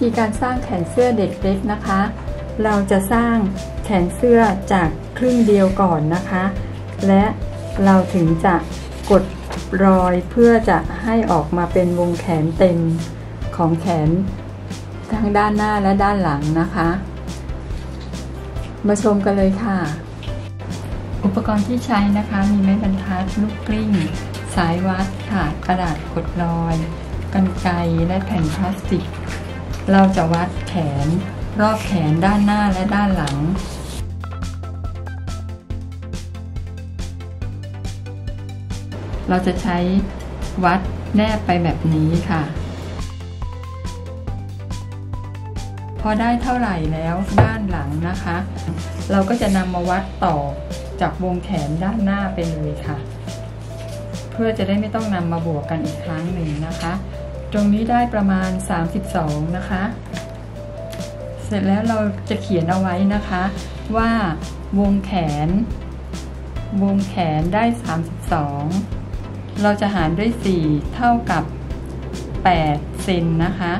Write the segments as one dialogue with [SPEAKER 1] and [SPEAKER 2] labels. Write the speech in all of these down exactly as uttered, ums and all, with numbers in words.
[SPEAKER 1] ธีการสร้างแขนเสื้อเด็กเล็กนะคะเราจะสร้างแขนเสื้อจากครึ่งเดียวก่อนนะคะและเราถึงจะกดรอยเพื่อจะให้ออกมาเป็นวงแขนเต็มของแขนทั้งด้านหน้าและด้านหลังนะคะมาชมกันเลยค่ะอุปกรณ์ที่ใช้นะคะมีไม้บรรทัดลูกกลิ้งสายวัดค่ะกระดาษกดรอยกรรไกรและแผ่นพลาสติกเราจะวัดแขนรอบแขนด้านหน้าและด้านหลังเราจะใช้วัดแนบไปแบบนี้ค่ะพอได้เท่าไหร่แล้วด้านหลังนะคะเราก็จะนำมาวัดต่อจากวงแขนด้านหน้าไปเลยค่ะเพื่อจะได้ไม่ต้องนำมาบวกกันอีกครั้งหนึ่งนะคะตรงนี้ได้ประมาณสามสิบสองนะคะเสร็จแล้วเราจะเขียนเอาไว้นะคะว่าวงแขนวงแขนได้สามสิบสองเราจะหารด้วยสี่เท่ากับแปดเซนนะคะ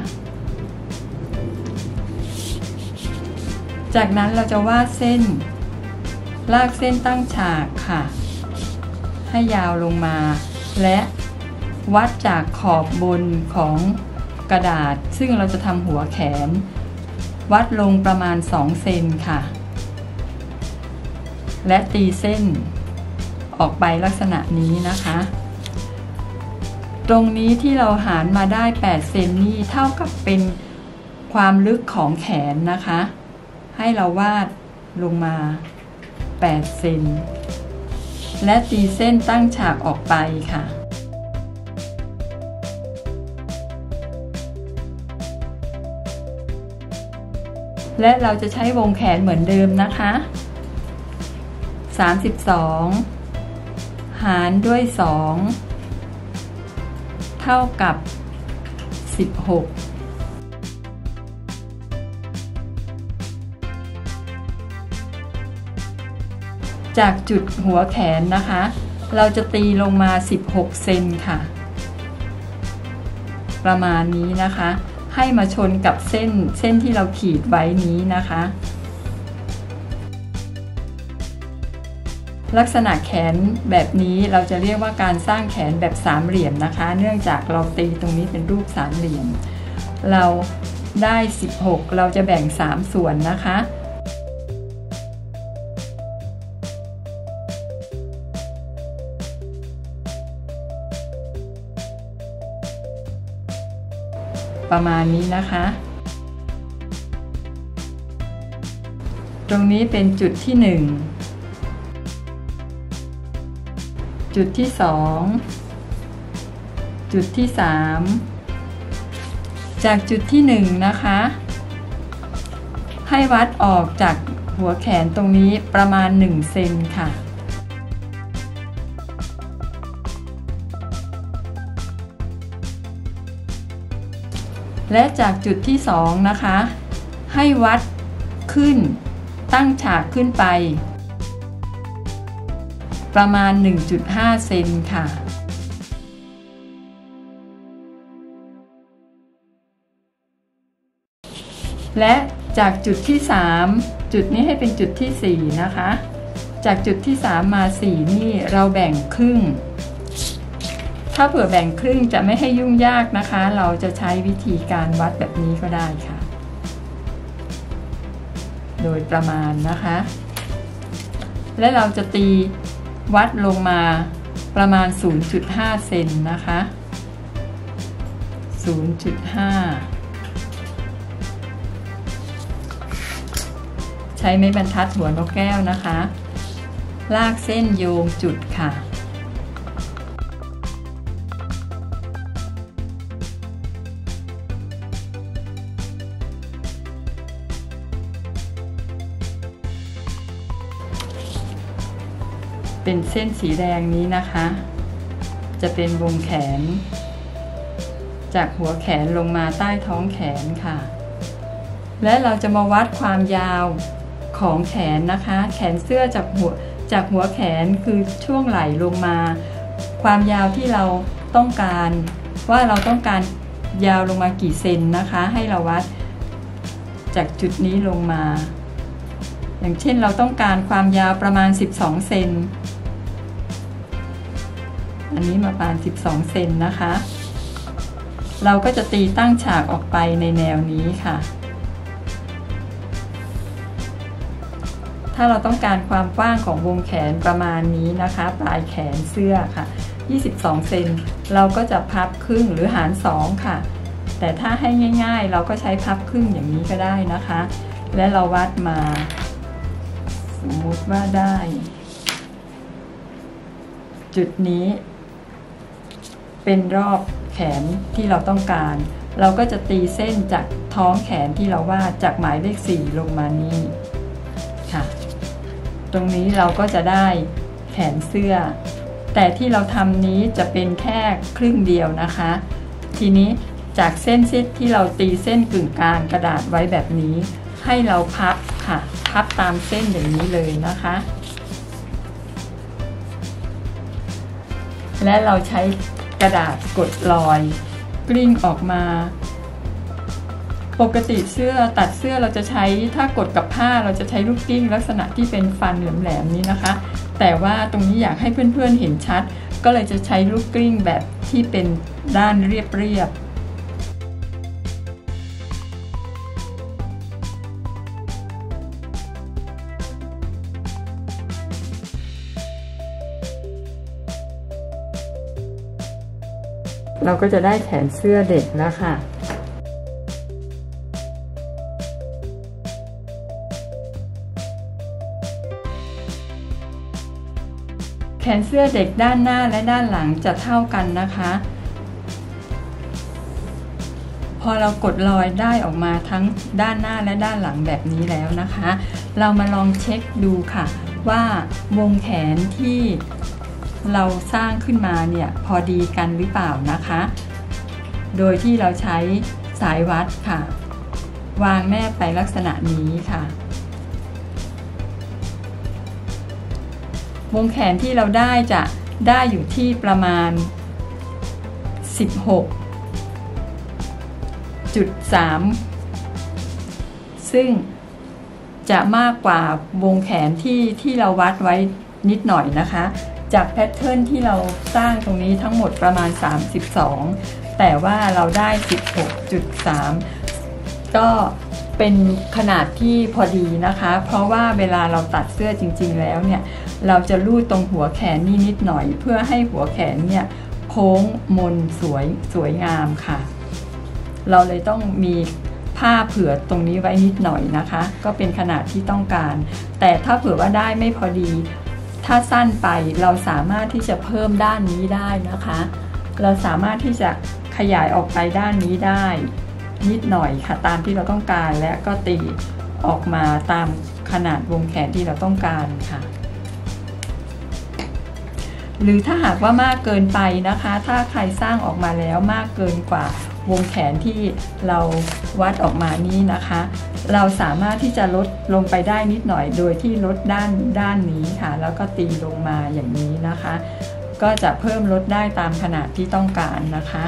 [SPEAKER 1] จากนั้นเราจะวาดเส้นลากเส้นตั้งฉากค่ะให้ยาวลงมาและวัดจากขอบบนของกระดาษซึ่งเราจะทำหัวแขนวัดลงประมาณสองเซนค่ะและตีเส้นออกไปลักษณะนี้นะคะตรงนี้ที่เราหารมาได้แปดเซนนี่เท่ากับเป็นความลึกของแขนนะคะให้เราวาดลงมาแปดเซนและตีเส้นตั้งฉากออกไปค่ะและเราจะใช้วงแขนเหมือนเดิมนะคะสามสิบสองหารด้วยสองเท่ากับสิบหกจากจุดหัวแขนนะคะเราจะตีลงมาสิบหกเซนค่ะประมาณนี้นะคะให้มาชนกับเส้นเส้นที่เราขีดไว้นี้นะคะลักษณะแขนแบบนี้เราจะเรียกว่าการสร้างแขนแบบสามเหลี่ยมนะคะเนื่องจากเราตีตรงนี้เป็นรูปสามเหลี่ยมเราได้สิบหกเราจะแบ่งสามส่วนนะคะประมาณนี้นะคะตรงนี้เป็นจุดที่หนึ่งจุดที่สองจุดที่สามจากจุดที่หนึ่งนะคะให้วัดออกจากหัวแขนตรงนี้ประมาณหนึ่งเซนค่ะและจากจุดที่สองนะคะให้วัดขึ้นตั้งฉากขึ้นไปประมาณ หนึ่งจุดห้า เซนค่ะและจากจุดที่สามจุดนี้ให้เป็นจุดที่สี่นะคะจากจุดที่สามมาสี่นี่เราแบ่งครึ่งถ้าเผื่อแบ่งครึ่งจะไม่ให้ยุ่งยากนะคะเราจะใช้วิธีการวัดแบบนี้ก็ได้ค่ะโดยประมาณนะคะและเราจะตีวัดลงมาประมาณ ศูนย์จุดห้า เซนนะคะ ศูนย์จุดห้า ใช้ไม้บรรทัดหัวนกแก้วนะคะลากเส้นโยงจุดค่ะเป็นเส้นสีแดงนี้นะคะจะเป็นวงแขนจากหัวแขนลงมาใต้ท้องแขนค่ะและเราจะมาวัดความยาวของแขนนะคะแขนเสื้อจากหัวจากหัวแขนคือช่วงไหล่ลงมาความยาวที่เราต้องการว่าเราต้องการยาวลงมากี่เซนนะคะให้เราวัดจากจุดนี้ลงมาอย่างเช่นเราต้องการความยาวประมาณสิบสองเซนอันนี้มาประมาณสิบสองเซนนะคะเราก็จะตีตั้งฉากออกไปในแนวนี้ค่ะถ้าเราต้องการความกว้างของวงแขนประมาณนี้นะคะปลายแขนเสื้อค่ะยี่สิบสองเซนเราก็จะพับครึ่งหรือหารสองค่ะแต่ถ้าให้ง่ายๆเราก็ใช้พับครึ่งอย่างนี้ก็ได้นะคะและเราวัดมาสมมุติว่าได้จุดนี้เป็นรอบแขนที่เราต้องการเราก็จะตีเส้นจากท้องแขนที่เราวาดจากหมายเลขสี่ลงมานี่ค่ะตรงนี้เราก็จะได้แขนเสื้อแต่ที่เราทำนี้จะเป็นแค่ครึ่งเดียวนะคะทีนี้จากเส้นเส้นที่เราตีเส้นกึ่งกลางกระดาษไว้แบบนี้ให้เราพับค่ะพับตามเส้นอย่างนี้เลยนะคะและเราใช้กระดาษกดรอยกลิ้งออกมาปกติเสื้อตัดเสื้อเราจะใช้ถ้ากดกับผ้าเราจะใช้ลูกกลิ้งลักษณะที่เป็นฟันแหลมๆนี้นะคะแต่ว่าตรงนี้อยากให้เพื่อนๆเห็นชัดก็เลยจะใช้ลูกกลิ้งแบบที่เป็นด้านเรียบๆเราก็จะได้แขนเสื้อเด็กแล้วค่ะแขนเสื้อเด็กด้านหน้าและด้านหลังจะเท่ากันนะคะพอเรากดรอยได้ออกมาทั้งด้านหน้าและด้านหลังแบบนี้แล้วนะคะเรามาลองเช็คดูค่ะว่าวงแขนที่เราสร้างขึ้นมาเนี่ยพอดีกันหรือเปล่านะคะโดยที่เราใช้สายวัดค่ะวางแนบไปลักษณะนี้ค่ะวงแขนที่เราได้จะได้อยู่ที่ประมาณ สิบหกจุดสาม ซึ่งจะมากกว่าวงแขนที่ที่เราวัดไว้นิดหน่อยนะคะจากแพทเทิร์นที่เราสร้างตรงนี้ทั้งหมดประมาณสามสิบสองแต่ว่าเราได้ สิบหกจุดสาม ก็เป็นขนาดที่พอดีนะคะเพราะว่าเวลาเราตัดเสื้อจริงๆแล้วเนี่ยเราจะลูดตรงหัวแขนนี่นิดหน่อยเพื่อให้หัวแขนเนี่ยโค้งมนสวยสวยงามค่ะเราเลยต้องมีผ้าเผื่อตรงนี้ไว้นิดหน่อยนะคะก็เป็นขนาดที่ต้องการแต่ถ้าเผื่อว่าได้ไม่พอดีถ้าสั้นไปเราสามารถที่จะเพิ่มด้านนี้ได้นะคะเราสามารถที่จะขยายออกไปด้านนี้ได้นิดหน่อยค่ะตามที่เราต้องการและก็ตีออกมาตามขนาดวงแขนที่เราต้องการค่ะหรือถ้าหากว่ามากเกินไปนะคะถ้าใครสร้างออกมาแล้วมากเกินกว่าวงแขนที่เราวัดออกมานี้นะคะเราสามารถที่จะลดลงไปได้นิดหน่อยโดยที่ลดด้านด้านนี้ค่ะแล้วก็ตีลงมาอย่างนี้นะคะก็จะเพิ่มลดได้ตามขนาดที่ต้องการนะคะ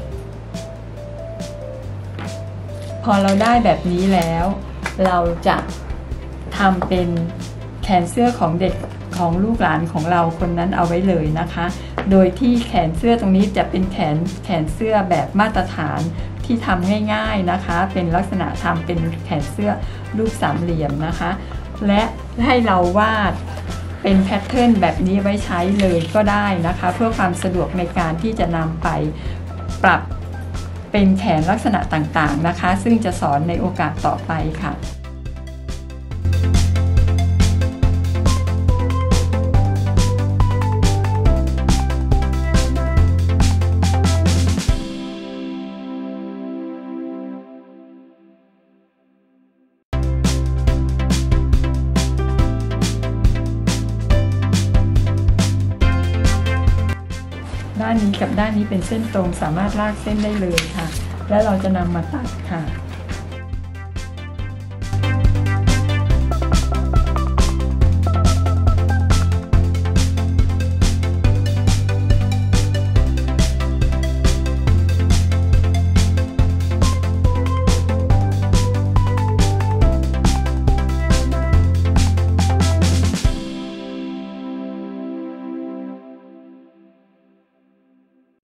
[SPEAKER 1] พอเราได้แบบนี้แล้วเราจะทำเป็นแขนเสื้อของเด็กของลูกหลานของเราคนนั้นเอาไว้เลยนะคะโดยที่แขนเสื้อตรงนี้จะเป็นแขนแขนเสื้อแบบมาตรฐานที่ทำง่ายๆนะคะเป็นลักษณะทำเป็นแขนเสื้อรูปสามเหลี่ยมนะคะและให้เราวาดเป็นแพทเทิร์นแบบนี้ไว้ใช้เลยก็ได้นะคะเพื่อความสะดวกในการที่จะนำไปปรับเป็นแขนลักษณะต่างๆนะคะซึ่งจะสอนในโอกาสต่อไปค่ะด้านนี้กับด้านนี้เป็นเส้นตรงสามารถลากเส้นได้เลยค่ะและเราจะนำมาตัดค่ะ